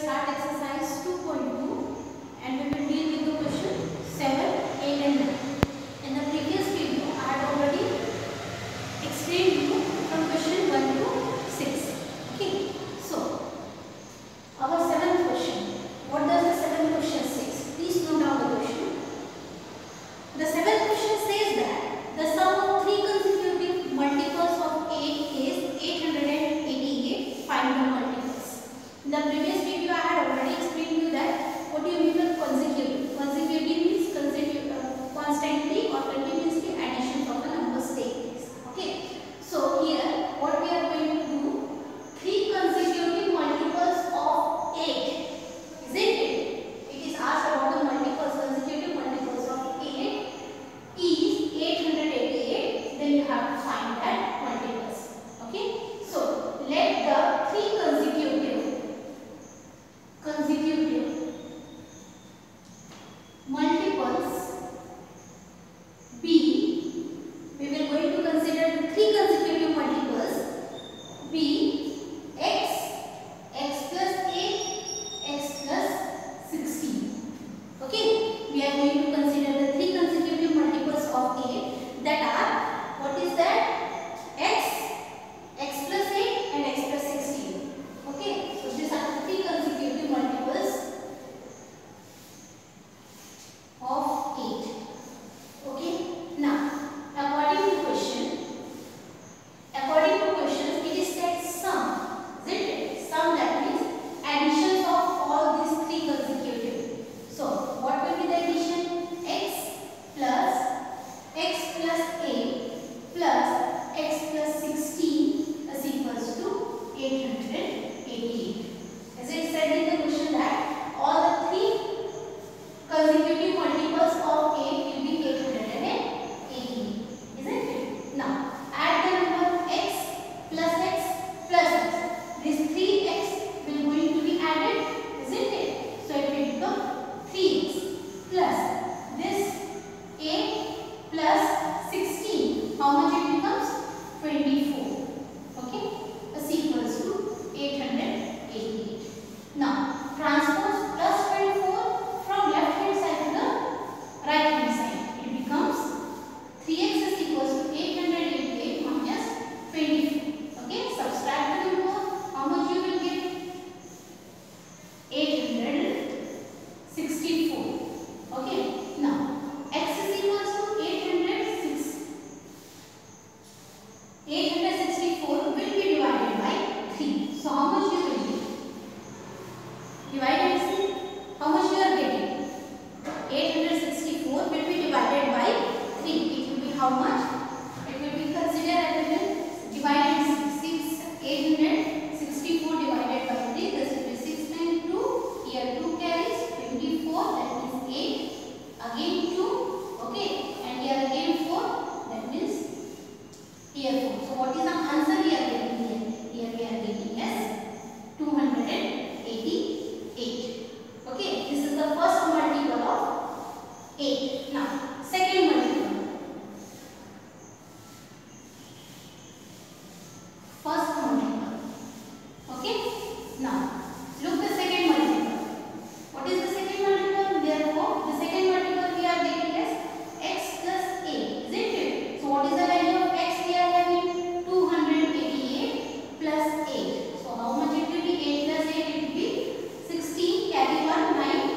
start exercise 2.2 and we will deal with the question 7, 8 and 9. In the previous video, I had already explained you from question 1 to 6. Okay, so our 7th question. What does the 7th question say? Please note down the question. The 7th question says that the sum of 3 consecutive multiples of 8 is 888. Find the multiples. In the previous video, I had already explained you that what do you mean by consecutive? Consecutive means constantly or continuously addition of the numbers take place. Okay. So here, what we are going to do? 3 consecutive multiples of 8. Isn't it? It is asked about the multiples, consecutive multiples of 8 is 888. Then you have to find that multiples. Okay. So let the 3 consecutive multiples be, we will going to consider the 3 consecutive multiples be x plus 8, x plus 16. Okay, we are going to consider the 3 consecutive multiples of 8 that are, what is that? X plus 8 and x plus 16. Okay, so these are the 3 consecutive multiples of 8. Okay, now according to question, it is said sum, isn't it? Sum, that means additions of all these 3 consecutive. So what will be the addition? X plus 8 plus x plus 16 is equals to 888. As it said in the question that all the 3 consecutive multiples of 8 will be 888. Isn't it? Now add the number x plus x. This 3x will going to be added, isn't it? So it will become 3x plus this 8 plus 16. How much it becomes? 24. Okay, is equals to 888. Now transpose plus 24 from left hand side to the right hand side. It becomes 3x is equals to 888 minus 24. Okay, subtract the number. How much you will get? 864. Okay, now x is equals to 864 will be divided by 3. So how much you will get? Divide and see how much you are getting. 864 will be divided by 3. It will be how much? It will be considered as a divide and see. 864 divided by 3. This will be 6 times 2. Here 2 carries 24. That means 8. Again 2. Okay. And here again 4. That means here 4. So what is the answer we are getting here? Here we are getting as 288. Okay, this is the first multiple of 8. Now, second multiple. First multiple. Okay, now look the second multiple. What is the second multiple? Therefore, the second multiple we are getting as x plus 8, isn't it? So what is the value of x we are having? 288 plus 8. So how much it will be? 8 plus 8 it will be 16, carry 1, 9,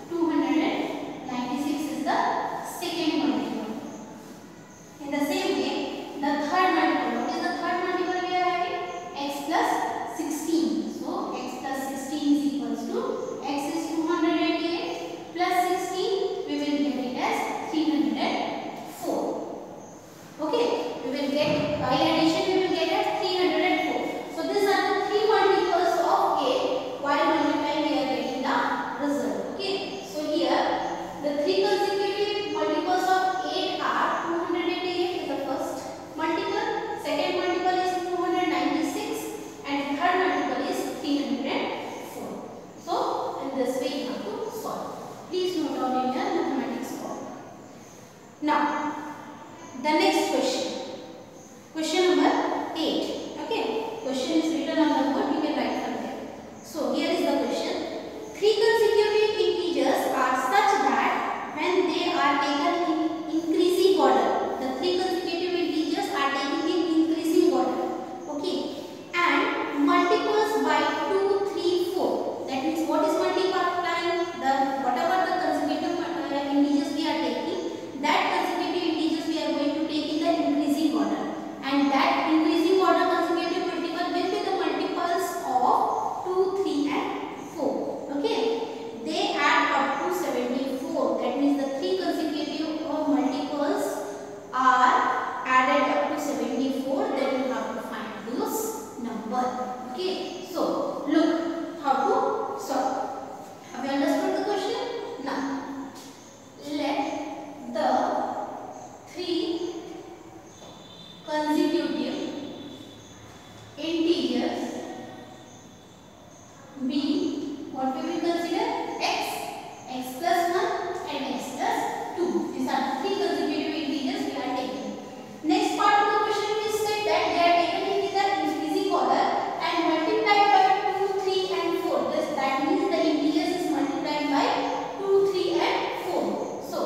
296 is the second multiple. In the same way, the third multiple. What is the third multiple we are having? X plus 16. So x plus 16 is equals to x is 288 plus 16. We will get it as 304. Okay, we will get by addition. We will get as 304. So these are the 3 multiples of 8. While multiplying, we are getting the result. Okay. So here the 3 consecutive multiples of 8 are 288 is the first multiple. Second multiple is 296 and third multiple is 304. So in this way you have to solve. Please note down in your mathematics book. Now the next question. Question number consecutive integers be what we will consider x plus 1 and x plus 2. These are three consecutive integers we are taking. Next part of the question is said that they are taken in the increasing order and multiplied by 2, 3 and 4. That means the integers is multiplied by 2, 3 and 4. So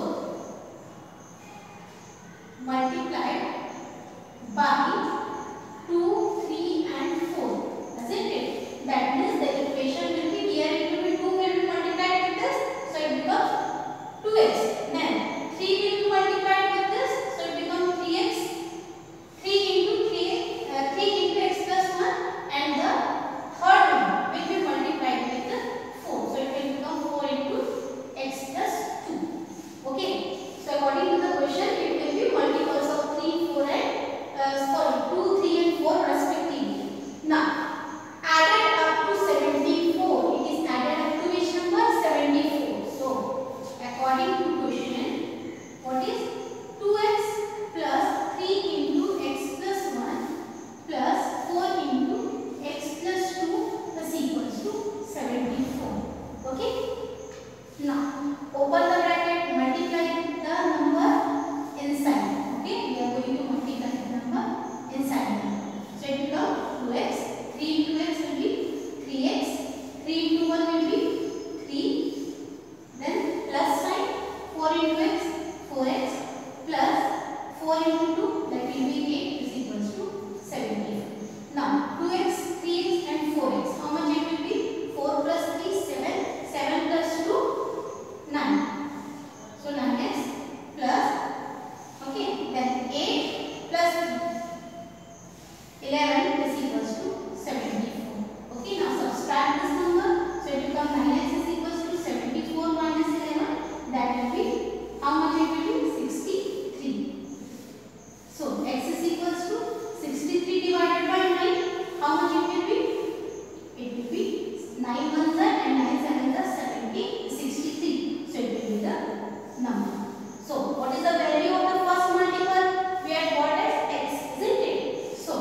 multiplied by 2, 3 and 4. Isn't it? That means the equation will be here, it will be 2 will be multiplied with this, so it becomes 2x. Then 3 will be multiplied with this, so it becomes 3x. 3 into x plus 1, and the third one will be multiplied with 4, so it will become 4 into x plus 2. Okay, so according to the question it will be multiples of 3, 4 and 2, 3 and 4 respectively. Now added up to 74, it is added up to which number? 74. So according to question, what is 2x plus 3 into x plus 1 plus 4 into x plus 2 is equals to 74. Okay, now open the bracket, multiply the number inside. Okay, we are going to multiply the number inside. So it becomes 2x, 3 into x will be 3x, 3 into 1 will be 3, then plus sign, 4 into x, 4x, plus 4 into 2, that will be 8, is equals to 74. Now 2x, 3x and 4x, how much it will be? 4 plus 3, 7, 7 plus 2, 9. So 9x plus, okay, then 8 plus 11 is equals to 74. Okay, now subtract this number. So it becomes 9x is equals to 74 minus 11. That will be, how much it will be? 63. So x is equals to 63 divided by 9. How much it will be? It will be 9 ones are and 9 sevens are 70, 63. So it will be the number. So what is the value of the first multiple? We had got as x, isn't it? So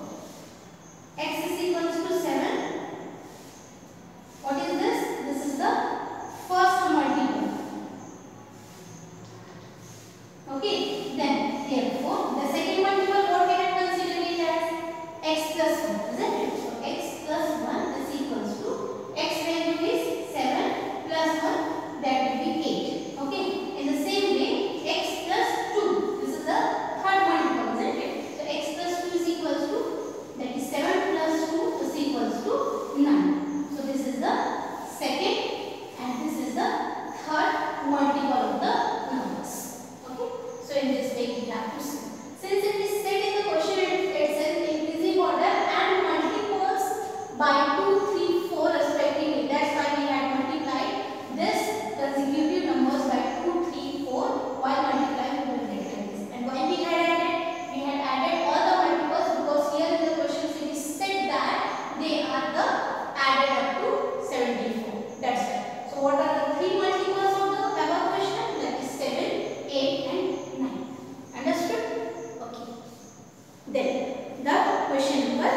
x is equals to 7. What is this? This is the first multiple. Okay, then therefore the second multiple, what we have considered it as x plus 1, isn't it? So x plus 1 is equals to, x value is 7 plus 1, that will be 8. Okay, in the same way x plus 2, this is the third multiple, isn't it? So x plus 2 is equals to, that is 7 plus 2 is equals to 9. So this is the second and this is the third multiple of the numbers. Okay, so in this way we have to see. Since it is said in the question itself increasing order and multiples by 2, 3, 4 respectively, that's why we had multiplied this consecutive numbers by 2, 3, 4 while multiplying we will get like this. And why we had added? We had added all the multiples because here in the question it is said that they are the added up to 74. That's right. So what are the three multiples of the above question? That is 7, 8 and 9. Understood? Okay. Then the question number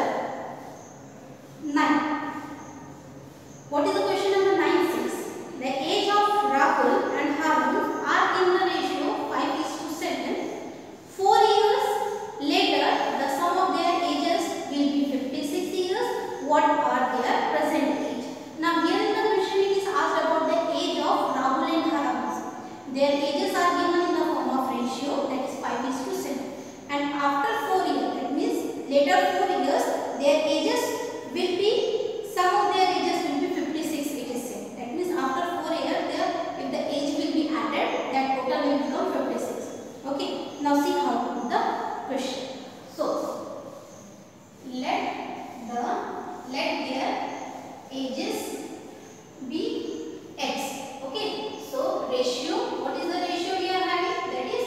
9. What is the question number 9 says? The age of Rahul and Harun are in the ratio 5:7. 4 years later, the sum of their ages will be 56 years. What are their present age? Now here in the question it is asked about the age of Rahul and Harun. Their ages are given in the form of ratio, that is 5:7. And after 4 years, that means later 4 years, their ages will be, sum of their ages will be 56, it is said. That means after 4 years, if the age will be added, that total will become 56. Okay, now see how to do the question. So let their ages be x. Okay, so ratio, what is the ratio we are having? That is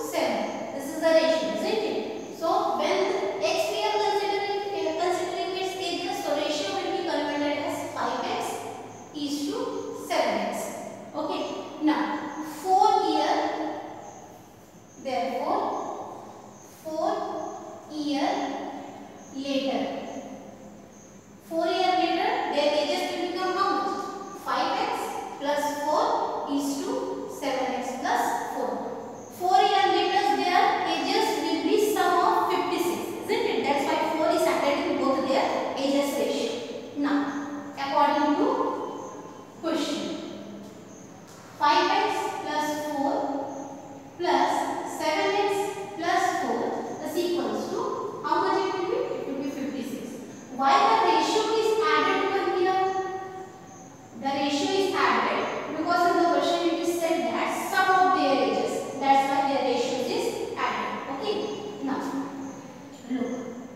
5:7. This is the ratio, isn't it? So when x we are considering its year later. 4 years later, their ages will become how much? 5x plus 4 is to 7x plus 4. 4 years later, their ages will be sum of 56, isn't it? That's why 4 is added in both their ages ratio. Now, according to question, 5x plus 4 plus 7x plus 4 is equals to how much it will be? It will be 56. Why the ratio is added over here? The ratio is added because in the question it is said that sum of their ages. That's why their ratio is added. Okay. Now, look.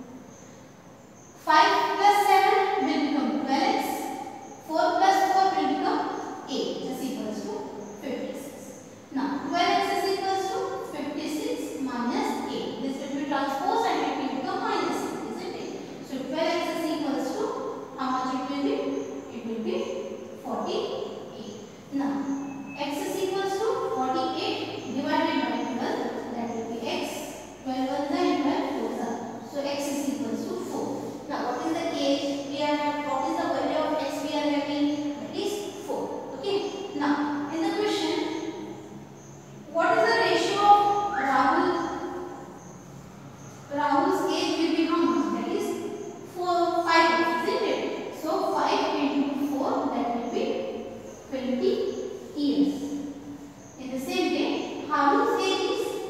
5 plus 7 will become 12x. 4 plus 4 will become 8. Is equals to 56. Now, 12x is equals to 56 minus 8. This will be transposed and it will become minus 8, isn't it? So, 12x is equals to how much it will be? It will be 48. Now, x is equals to 48 divided by 12. That will be x. 12 1 and 12 4. So, x is equals to 4. Now, what is the age we are having? What is the value of x we are having? That is 4. Okay. Now, in the question, what is the ratio of Rahul's age will be how much? That is 5, isn't it? So 5 into 4, that will be 20 years. In the same way, Harun's age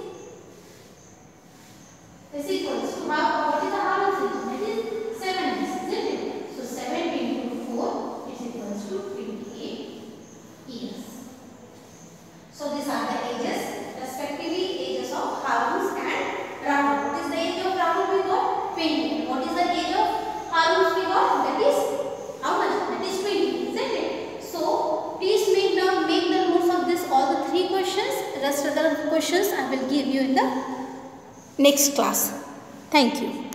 is equals to what is the Harun's age? That is 7 years, isn't it? So 7 into 4 is equals to 28 years. So these are the ages, respectively ages of Harun's and Rahul. What is the age of Rahul we got? 20. What is the age of Harun's we got? That is how much? That is 20, isn't it? So please make the notes of this, all the 3 questions. The rest of the questions I will give you in the next class. Thank you.